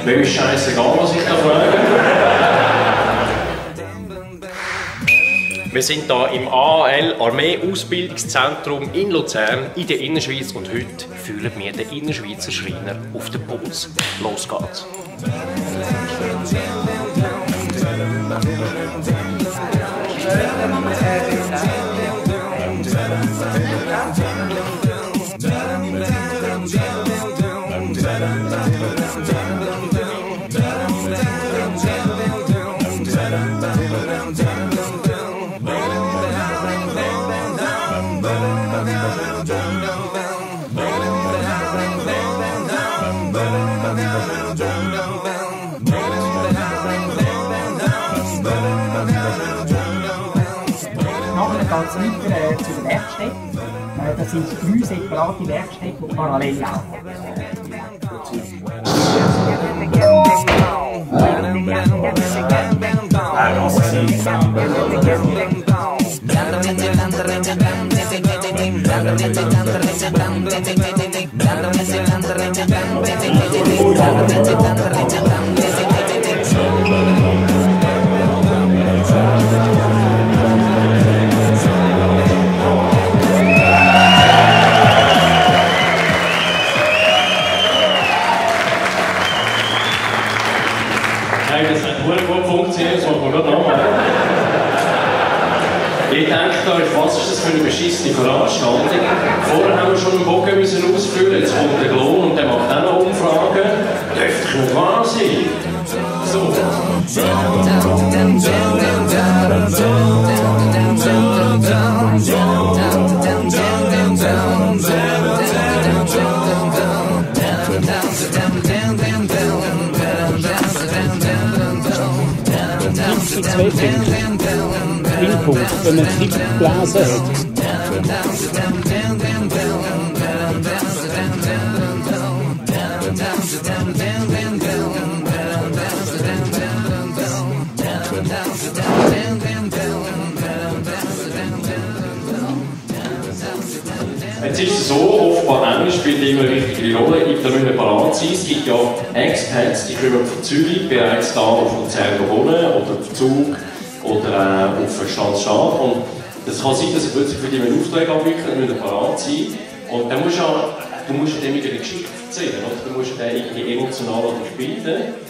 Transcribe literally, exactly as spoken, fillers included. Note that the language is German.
Mir ist scheißegal, was ich da frage. Wir sind hier im A A L Armee-Ausbildungszentrum in Luzern in der Innerschweiz und heute fühlen wir den Innerschweizer Schreiner auf den Puls. Los geht's! Nachher geht es weiter äh, zu den Werkstätten. Äh, das sind drei separate Werkstätten, die parallel laufen. Hey, das hat gut funktioniert, das machen wir gerade nochmal. Ich denke, da ist, was ist das für eine beschissene Veranstaltung? Vorher haben wir schon einen Bogen müssen ausfüllen, jetzt kommt der Lohn und der macht auch noch Umfragen. Dürfte ich nicht wahr sein? So. Die zwei Punkte. Input, wenn man Klick geblasen hat. Jetzt ist es so, offenbar Englisch spielt immer eine wichtige Rolle. Ich da müssen parat sein. Es gibt ja Expats, die kommen von Zürich bereits da auf Luzern wohnen oder auf Zug oder äh, auf Stadtstaat. Und das kann sein, dass sie plötzlich für dich einen Auftrag abwickeln, dann müssen parat sein. Und dann musst du ja, du musst ja dem eine Geschichte erzählen, oder? Du musst ja den irgendwie emotional binden.